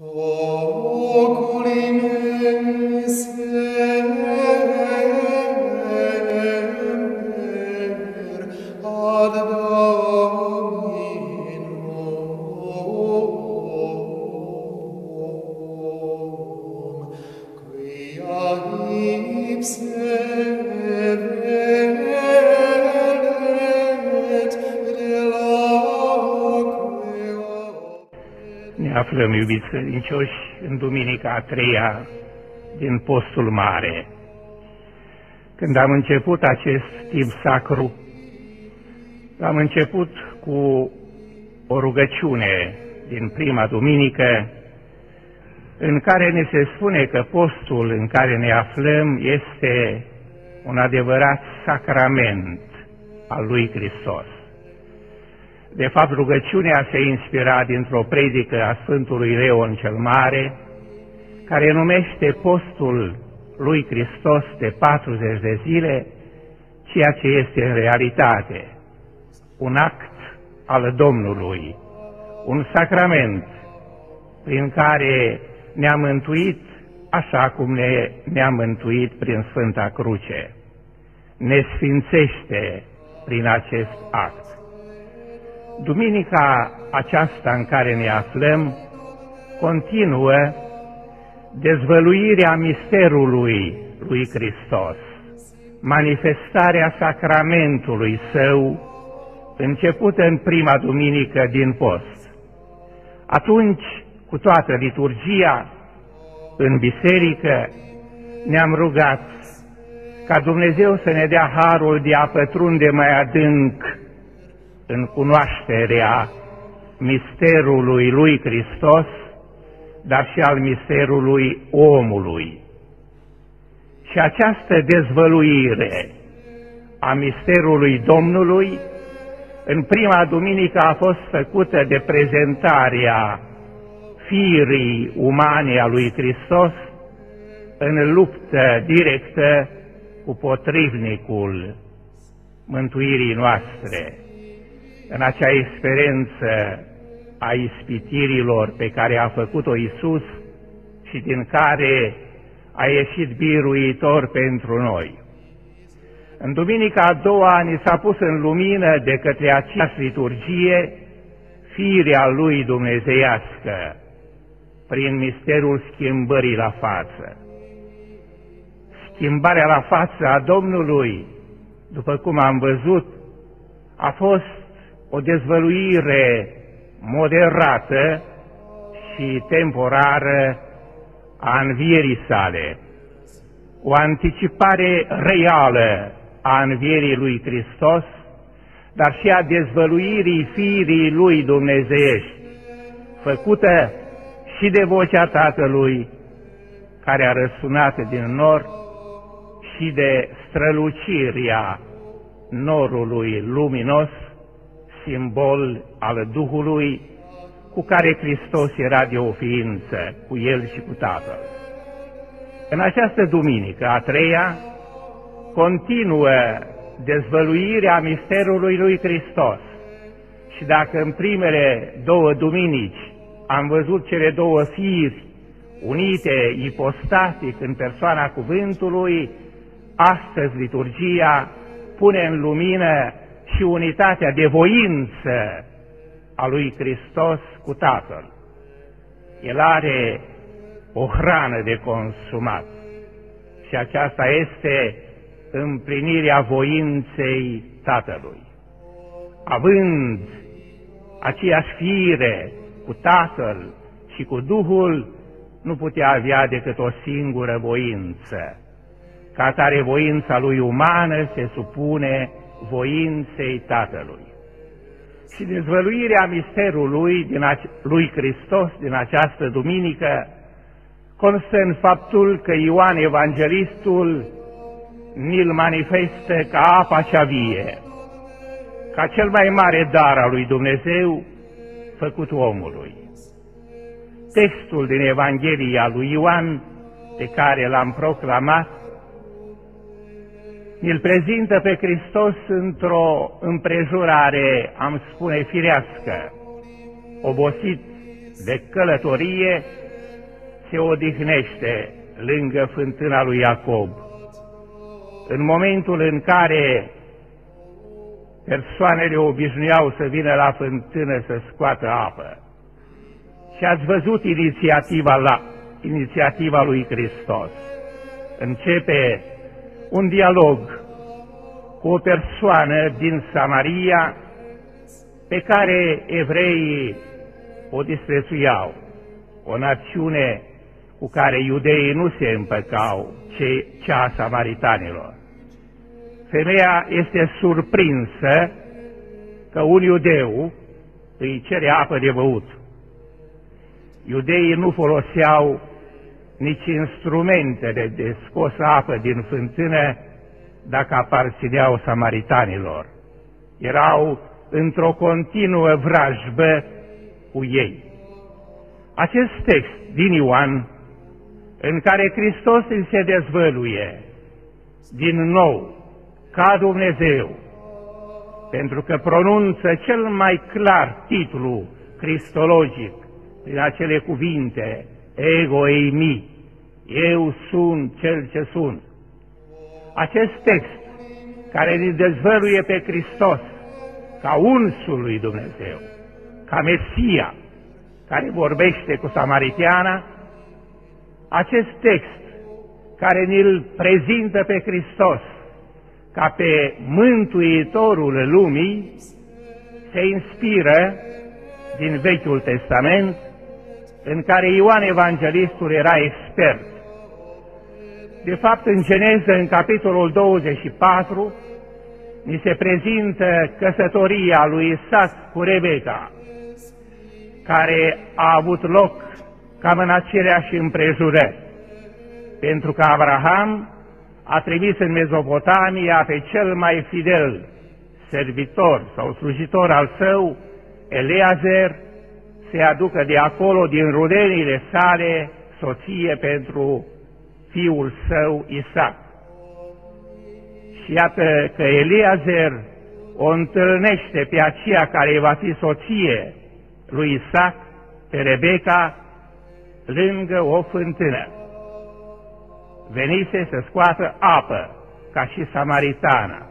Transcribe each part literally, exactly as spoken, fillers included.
Oculi mei semper ad Dominum, quia ipse velet delaque. Ne aflăm, iubiți credincioși, în duminica a treia din Postul Mare. Când am început acest timp sacru, am început cu o rugăciune din prima duminică, în care ne se spune că postul în care ne aflăm este un adevărat sacrament al lui Hristos. De fapt, rugăciunea se inspira dintr-o predică a Sfântului Leon cel Mare, care numește postul lui Hristos de patruzeci de zile, ceea ce este în realitate un act al Domnului, un sacrament prin care ne-a mântuit așa cum ne, ne-a mântuit prin Sfânta Cruce. Ne sfințește prin acest act. Duminica aceasta în care ne aflăm continuă dezvăluirea misterului lui Hristos, manifestarea sacramentului Său, începută în prima duminică din post. Atunci, cu toată liturgia, în biserică, ne-am rugat ca Dumnezeu să ne dea harul de a pătrunde mai adânc în cunoașterea misterului lui Hristos, dar și al misterului omului. Și această dezvăluire a misterului Domnului, în prima duminică a fost făcută de prezentarea firii umane a lui Hristos în luptă directă cu potrivnicul mântuirii noastre, în acea experiență a ispitirilor pe care a făcut-o Iisus și din care a ieșit biruitor pentru noi. În duminica a doua ni s-a pus în lumină de către aceeași liturgie firea lui dumnezeiască prin misterul schimbării la față. Schimbarea la față a Domnului, după cum am văzut, a fost o dezvăluire moderată și temporară a învierii sale, o anticipare reală a învierii lui Hristos, dar și a dezvăluirii firii lui dumnezeiești, făcută și de vocea Tatălui, care a răsunat din nor, și de strălucirea norului luminos, simbol al Duhului, cu care Hristos era de o ființă, cu El și cu Tatăl. În această duminică, a treia, continuă dezvăluirea misterului lui Hristos. Și dacă în primele două duminici am văzut cele două firi unite ipostatic în persoana cuvântului, astăzi liturgia pune în lumină și unitatea de voință a lui Hristos cu Tatăl. El are o hrană de consumat și aceasta este împlinirea voinței Tatălui. Având aceeași fire cu Tatăl și cu Duhul, nu putea avea decât o singură voință. Ca atare, voința lui umană se supune voinței Tatălui. Și dezvăluirea misterului din lui Hristos din această duminică constă în faptul că Ioan Evanghelistul ni-l manifestă ca apa cea vie, ca cel mai mare dar al lui Dumnezeu făcut omului. Textul din Evanghelia lui Ioan, pe care l-am proclamat, îl prezintă pe Hristos într-o împrejurare, am spune, firească, obosit de călătorie se odihnește lângă fântâna lui Iacob. În momentul în care persoanele obișnuiau să vină la fântână să scoată apă, și ați văzut inițiativa, la, inițiativa lui Hristos. Începe un dialog cu o persoană din Samaria pe care evreii o disprețuiau, o națiune cu care iudeii nu se împăcau, ci cea a samaritanilor. Femeia este surprinsă că un iudeu îi cere apă de băut. Iudeii nu foloseau nici instrumentele de scos apă din fântână dacă aparțineau samaritanilor. Erau într-o continuă vrajbă cu ei. Acest text din Ioan, în care Hristos îi se dezvăluie din nou ca Dumnezeu, pentru că pronunță cel mai clar titlu cristologic prin acele cuvinte, ego eimi, eu sunt cel ce sunt. Acest text care ne dezvăluie pe Hristos ca unsul lui Dumnezeu, ca Mesia, care vorbește cu samariteana, acest text care ne-l prezintă pe Hristos ca pe Mântuitorul lumii, se inspiră din Vechiul Testament, în care Ioan Evanghelistul era expert. De fapt, în Geneză, în capitolul douăzeci și patru, ni se prezintă căsătoria lui Isaac cu Rebecca, care a avut loc cam în aceleași împrejurări, pentru că Abraham a trimis în Mezopotamia pe cel mai fidel servitor sau slujitor al său, Eleazer, se aducă de acolo, din rudenile sale, soție pentru fiul său Isaac. Și iată că Eleazer o întâlnește pe aceea care va fi soție lui Isaac, pe Rebecca, lângă o fântână. Venise să scoată apă, ca și samaritana.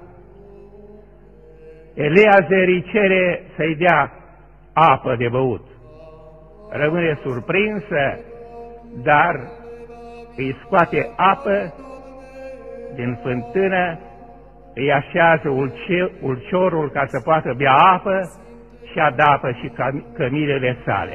Eleazer îi cere să-i dea apă de băut. Rămâne surprinsă, dar îi scoate apă din fântână, îi așează ulciorul ca să poată bea apă și adapă și cămilele sale.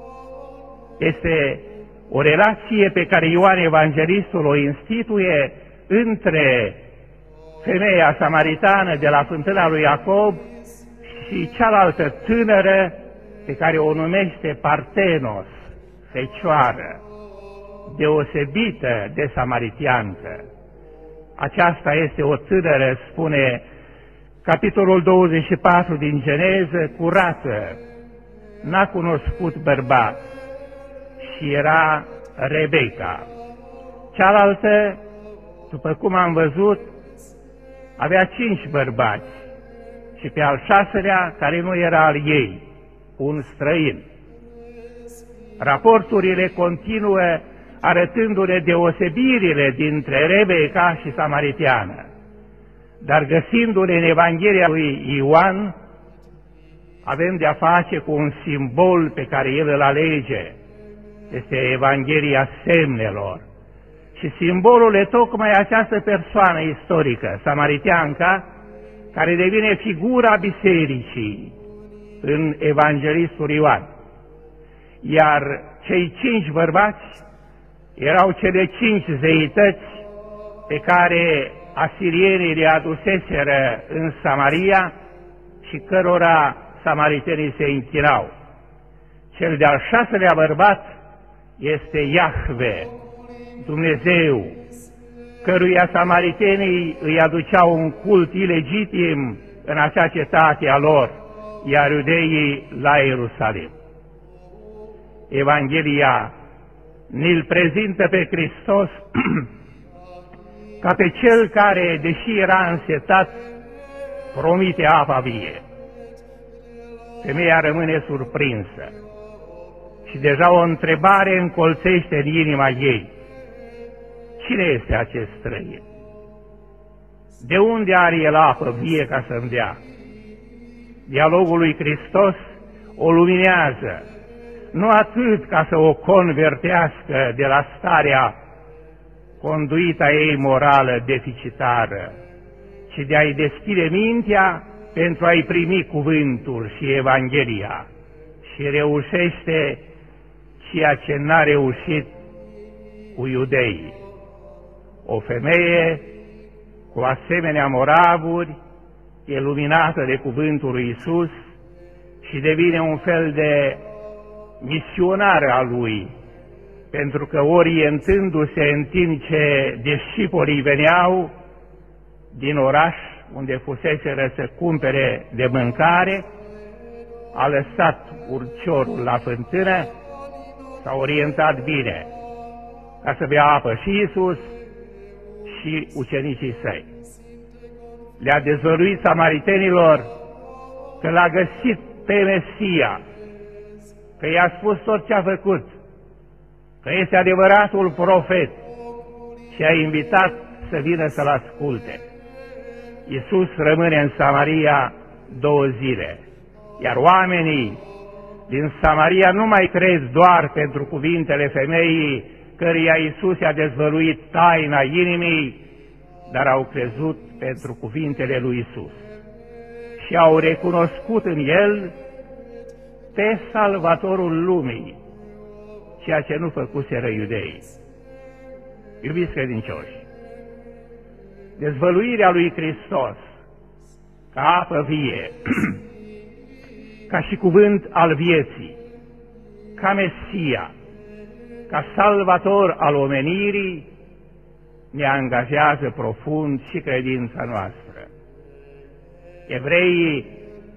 Este o relație pe care Ioan Evanghelistul o instituie între femeia samaritană de la fântâna lui Iacob și cealaltă tânără pe care o numește Partenos, fecioară, deosebită de samaritiancă. Aceasta este o tânără, spune capitolul douăzeci și patru din Geneză, curată, n-a cunoscut bărbat și era Rebecca. Cealaltă, după cum am văzut, avea cinci bărbați și pe al șaselea, care nu era al ei, un străin. Raporturile continuă arătându-ne deosebirile dintre Rebecca și samariteană, dar găsindu-ne în Evanghelia lui Ioan, avem de-a face cu un simbol pe care el îl alege. Este Evanghelia semnelor. Și simbolul e tocmai această persoană istorică, samariteanca, care devine figura bisericii în Evanghelistul Ioan. Iar cei cinci bărbați erau cele cinci zeități pe care asirienii le aduseseră în Samaria și cărora samaritenii se închinau. Cel de-al șaselea bărbat este Iahve, Dumnezeu, căruia samaritenii îi aduceau un cult ilegitim în acea cetate a lor, iar iudeii la Ierusalim. Evanghelia ne-l prezintă pe Hristos ca pe cel care, deși era însetat, promite apa vie. Femeia rămâne surprinsă și deja o întrebare încolțește în inima ei. Cine este acest străin? De unde are el apă vie ca să-mi dea? Dialogul lui Hristos o luminează, nu atât ca să o convertească de la starea conduita ei morală deficitară, ci de a-i deschide mintea pentru a-i primi cuvântul și Evanghelia, și reușește ceea ce n-a reușit cu iudeii. O femeie cu asemenea moravuri e luminată de cuvântul lui Iisus și devine un fel de misionar al lui, pentru că orientându-se în timp ce discipolii veneau din oraș unde fuseseră să cumpere de mâncare, a lăsat urciorul la fântână, s-a orientat bine ca să bea apă și Iisus și ucenicii săi. Le-a dezvăluit samaritenilor că l-a găsit pe Mesia, că i-a spus tot ce a făcut, că este adevăratul profet și a invitat să vină să-l asculte. Iisus rămâne în Samaria două zile, iar oamenii din Samaria nu mai cred doar pentru cuvintele femeii căreia Iisus i-a dezvăluit taina inimii, dar au crezut pentru cuvintele lui Iisus și au recunoscut în El pe Salvatorul lumii, ceea ce nu făcuseră iudeii. Iubiți credincioși, dezvăluirea lui Hristos ca apă vie, ca și cuvânt al vieții, ca Mesia, ca Salvator al omenirii, ne angajează profund și credința noastră. Evreii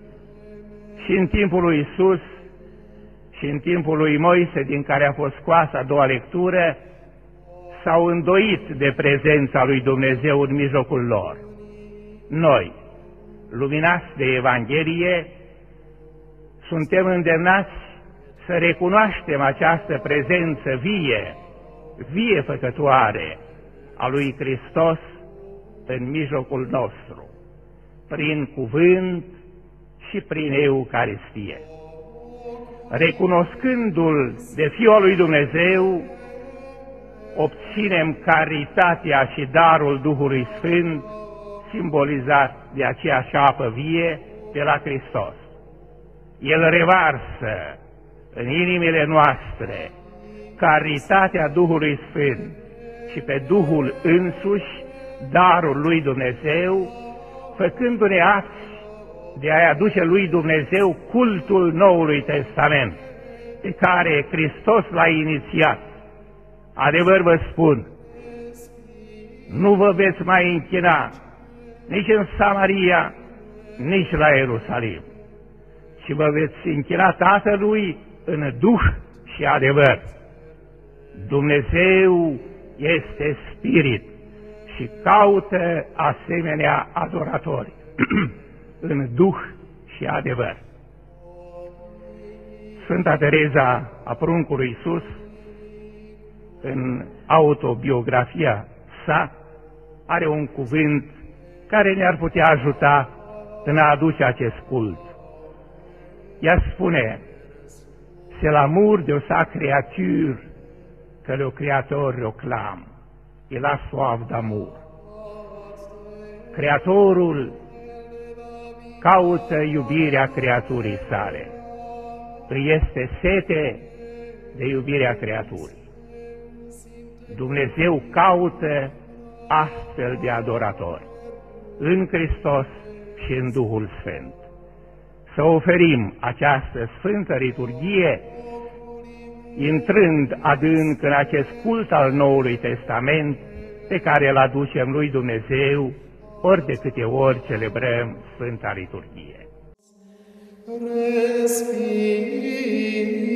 și în timpul lui Iisus și în timpul lui Moise, din care a fost scoasă a doua lectură, s-au îndoit de prezența lui Dumnezeu în mijlocul lor. Noi, luminați de Evanghelie, suntem îndemnați să recunoaștem această prezență vie, vie făcătoare a lui Hristos în mijlocul nostru, prin cuvânt și prin Eucaristie. Recunoscându-L de Fiul lui Dumnezeu, obținem caritatea și darul Duhului Sfânt, simbolizat de aceeași apă vie de la Hristos. El revarsă în inimile noastre caritatea Duhului Sfânt și pe Duhul însuși, darul lui Dumnezeu, făcându-ne apți de a-i aduce lui Dumnezeu cultul Noului Testament, pe care Hristos l-a inițiat. Adevăr vă spun, nu vă veți mai închina nici în Samaria, nici la Ierusalim, ci vă veți închina Tatălui în Duh și adevăr. Dumnezeu este Spirit și caută asemenea adoratori în Duh și adevăr. Sfânta Tereza a pruncului Iisus, în autobiografia sa, are un cuvânt care ne-ar putea ajuta în a aduce acest cult. Ea spune: c'est l'amour de sa créature que le Créateur réclame. Il a soif d'amour. Creatorul caută iubirea creaturii sale. Îi este sete de iubirea creaturii. Dumnezeu caută astfel de adoratori în Hristos și în Duhul Sfânt. Să oferim această Sfântă Liturghie, intrând adânc în acest cult al Noului Testament pe care îl aducem lui Dumnezeu ori de câte ori celebrăm Sfânta Liturghie. Respiri